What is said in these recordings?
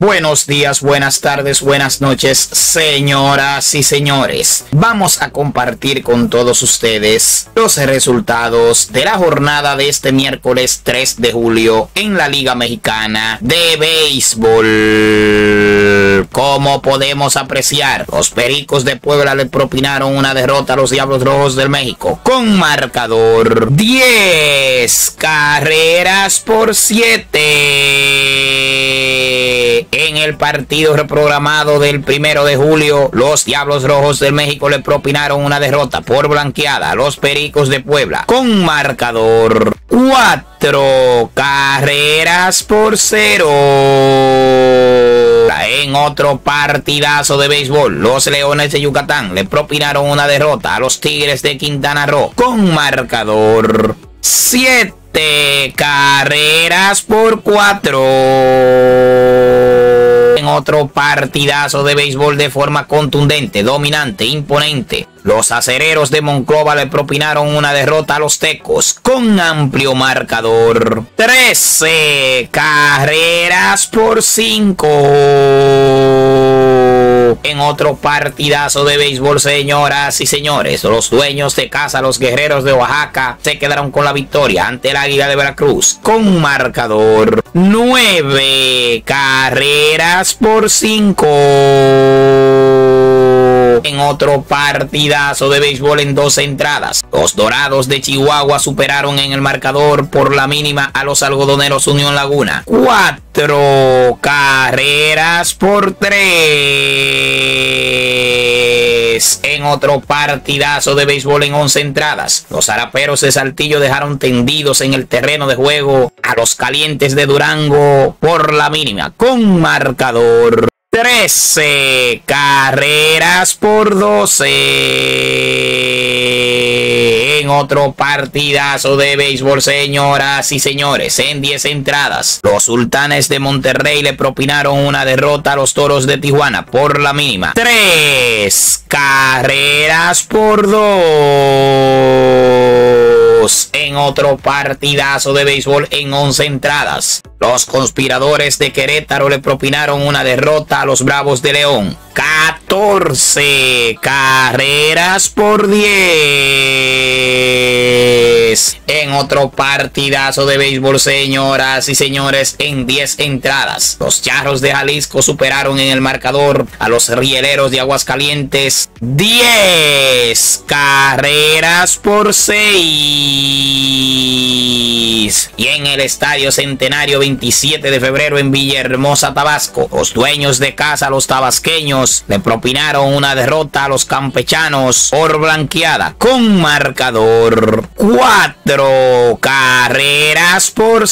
Buenos días, buenas tardes, buenas noches, señoras y señores. Vamos a compartir con todos ustedes los resultados de la jornada de este miércoles 3 de julio en la Liga Mexicana de Béisbol. Como podemos apreciar, los Pericos de Puebla le propinaron una derrota a los Diablos Rojos del México con marcador 10 carreras por 7. En el partido reprogramado del 1 de julio, los Diablos Rojos del México le propinaron una derrota por blanqueada a los Pericos de Puebla con marcador 4 carreras por 0. En otro partidazo de béisbol, los Leones de Yucatán le propinaron una derrota a los Tigres de Quintana Roo con marcador 7 carreras por 4. En otro partidazo de béisbol de forma contundente, dominante, imponente, los Acereros de Monclova le propinaron una derrota a los Tecos con amplio marcador 13 carreras por 5. En otro partidazo de béisbol, señoras y señores, los dueños de casa, los Guerreros de Oaxaca, se quedaron con la victoria ante el Águila de Veracruz con marcador 9 carreras por 5. En otro partidazo de béisbol en 2 entradas, los Dorados de Chihuahua superaron en el marcador por la mínima a los Algodoneros Unión Laguna 4 carreras por 3. En otro partidazo de béisbol en 11 entradas, los Zaraperos de Saltillo dejaron tendidos en el terreno de juego a los Calientes de Durango por la mínima con marcador 13 carreras por 12. En otro partidazo de béisbol, señoras y señores, en 10 entradas, los Sultanes de Monterrey le propinaron una derrota a los Toros de Tijuana por la mínima 3 carreras por 2. En otro partidazo de béisbol en 11 entradas, los Conspiradores de Querétaro le propinaron una derrota a los Bravos de León 14 carreras por 10. En otro partidazo de béisbol, señoras y señores, en 10 entradas, los Charros de Jalisco superaron en el marcador a los Rieleros de Aguascalientes 10 carreras por 6. Y en el Estadio Centenario 27 de febrero en Villahermosa, Tabasco, los dueños de casa, los tabasqueños, le propinaron una derrota a los campechanos por blanqueada con marcador 4 carreras por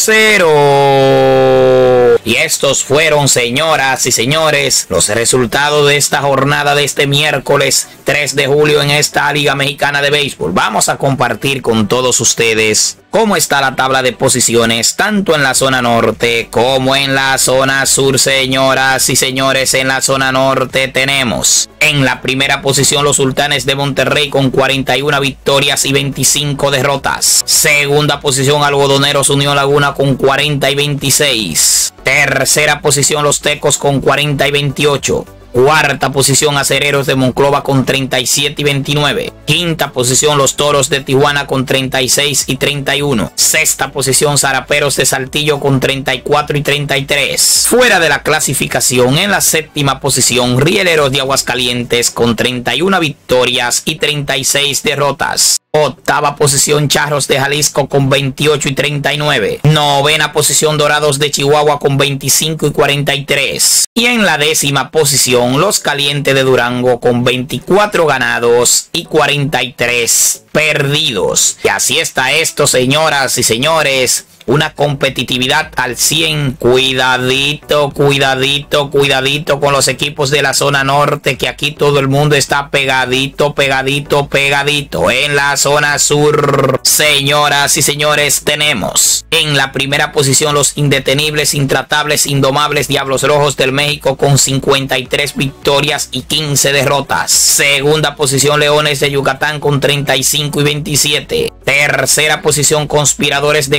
0. Y estos fueron, señoras y señores, los resultados de esta jornada de este miércoles 3 de julio en esta Liga Mexicana de Béisbol. Vamos a compartir con todos ustedes cómo está la tabla de posiciones, tanto en la zona norte como en la zona sur, señoras y señores. En la zona norte tenemos en la primera posición los Sultanes de Monterrey con 41 victorias y 25 derrotas. Segunda posición, Algodoneros Unión Laguna con 40 y 26. Tercera posición, los Tecos con 40 y 28. Cuarta posición, Acereros de Monclova con 37 y 29. Quinta posición, los Toros de Tijuana con 36 y 31. Sexta posición, Zaraperos de Saltillo con 34 y 33. Fuera de la clasificación, en la séptima posición, Rieleros de Aguascalientes con 31 victorias y 36 derrotas. Octava posición, Charros de Jalisco con 28 y 39. Novena posición, Dorados de Chihuahua con 25 y 43. Y en la décima posición, los Calientes de Durango con 24 ganados y 43 perdidos. Y así está esto, señoras y señores. Una competitividad al 100. Cuidadito, cuidadito, cuidadito con los equipos de la zona norte, que aquí todo el mundo está pegadito, pegadito, pegadito. En la zona sur, señoras y señores, tenemos en la primera posición los indetenibles, intratables, indomables Diablos Rojos del México con 53 victorias y 15 derrotas. Segunda posición, Leones de Yucatán con 35 y 27. Tercera posición, Conspiradores de Querétaro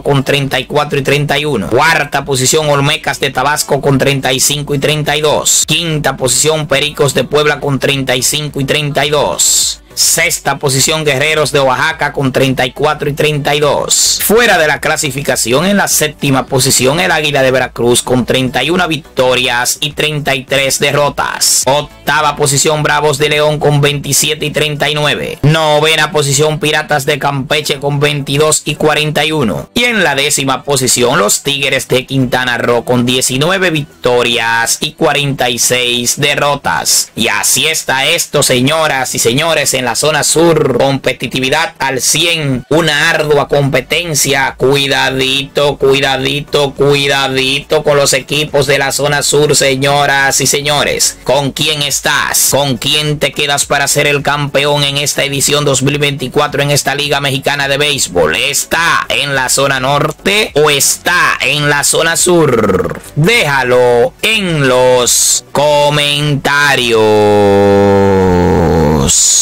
Centro con 34 y 31. Cuarta posición, Olmecas de Tabasco con 35 y 32. Quinta posición, Pericos de Puebla con 35 y 32. Sexta posición, Guerreros de Oaxaca con 34 y 32. Fuera de la clasificación, en la séptima posición, el Águila de Veracruz con 31 victorias y 33 derrotas. Octava posición, Bravos de León con 27 y 39. Novena posición, Piratas de Campeche con 22 y 41. Y en la décima posición, los Tigres de Quintana Roo con 19 victorias y 46 derrotas. Y así está esto, señoras y señores, en la zona sur. Competitividad al 100, una ardua competencia. Cuidadito, cuidadito, cuidadito con los equipos de la zona sur, señoras y señores. ¿Con quién estás? ¿Con quién te quedas para ser el campeón en esta edición 2024 en esta Liga Mexicana de Béisbol? ¿Está en la zona norte o está en la zona sur? Déjalo en los comentarios.